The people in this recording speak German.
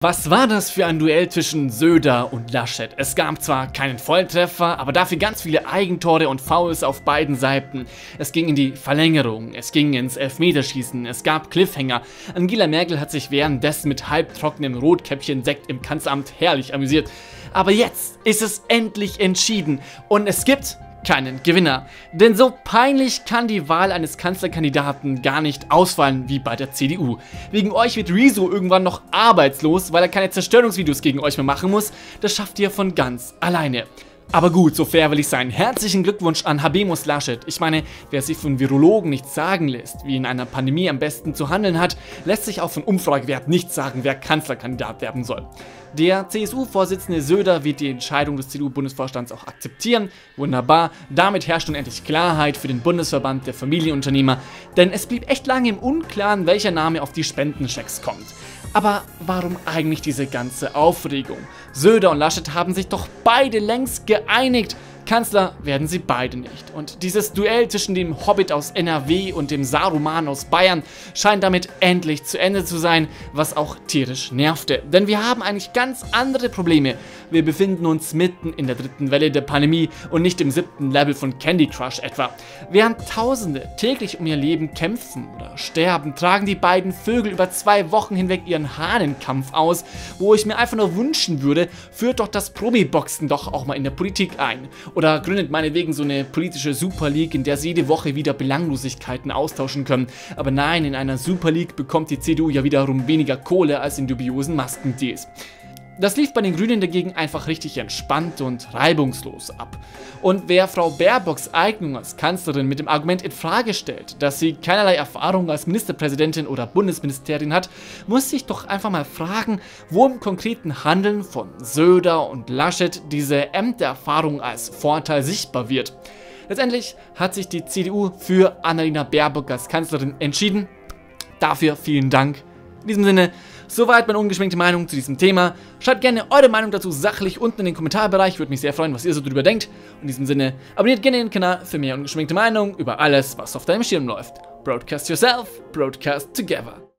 Was war das für ein Duell zwischen Söder und Laschet? Es gab zwar keinen Volltreffer, aber dafür ganz viele Eigentore und Fouls auf beiden Seiten. Es ging in die Verlängerung, es ging ins Elfmeterschießen, es gab Cliffhanger. Angela Merkel hat sich währenddessen mit halbtrockenem Rotkäppchen-Sekt im Kanzleramt herrlich amüsiert. Aber jetzt ist es endlich entschieden und es gibt keinen Gewinner. Denn so peinlich kann die Wahl eines Kanzlerkandidaten gar nicht ausfallen wie bei der CDU. Wegen euch wird Rezo irgendwann noch arbeitslos, weil er keine Zerstörungsvideos gegen euch mehr machen muss. Das schafft ihr von ganz alleine. Aber gut, so fair will ich sein. Herzlichen Glückwunsch an Habemus Laschet. Ich meine, wer sich von Virologen nichts sagen lässt, wie in einer Pandemie am besten zu handeln hat, lässt sich auch von Umfragewerten nicht sagen, wer Kanzlerkandidat werden soll. Der CSU-Vorsitzende Söder wird die Entscheidung des CDU-Bundesvorstands auch akzeptieren. Wunderbar, damit herrscht nun endlich Klarheit für den Bundesverband der Familienunternehmer, denn es blieb echt lange im Unklaren, welcher Name auf die Spendenchecks kommt. Aber warum eigentlich diese ganze Aufregung? Söder und Laschet haben sich doch beide längst geeinigt. Kanzler werden sie beide nicht. Und dieses Duell zwischen dem Hobbit aus NRW und dem Saruman aus Bayern scheint damit endlich zu Ende zu sein, was auch tierisch nervte. Denn wir haben eigentlich ganz andere Probleme. Wir befinden uns mitten in der dritten Welle der Pandemie und nicht im 7. Level von Candy Crush etwa. Während Tausende täglich um ihr Leben kämpfen oder sterben, tragen die beiden Vögel über 2 Wochen hinweg ihren Hahnenkampf aus, wo ich mir einfach nur wünschen würde, führt doch das Promi-Boxen doch auch mal in der Politik ein. Oder gründet meinetwegen so eine politische Super League, in der sie jede Woche wieder Belanglosigkeiten austauschen können. Aber nein, in einer Super League bekommt die CDU ja wiederum weniger Kohle als in dubiosen Maskendeals. Das lief bei den Grünen dagegen einfach richtig entspannt und reibungslos ab. Und wer Frau Baerbocks Eignung als Kanzlerin mit dem Argument in Frage stellt, dass sie keinerlei Erfahrung als Ministerpräsidentin oder Bundesministerin hat, muss sich doch einfach mal fragen, wo im konkreten Handeln von Söder und Laschet diese Ämtererfahrung als Vorteil sichtbar wird. Letztendlich hat sich die CDU für Annalena Baerbock als Kanzlerin entschieden. Dafür vielen Dank. In diesem Sinne, soweit meine ungeschminkte Meinung zu diesem Thema. Schreibt gerne eure Meinung dazu sachlich unten in den Kommentarbereich. Würde mich sehr freuen, was ihr so drüber denkt. In diesem Sinne, abonniert gerne den Kanal für mehr ungeschminkte Meinung über alles, was auf deinem Schirm läuft. Broadcast yourself, broadcast together.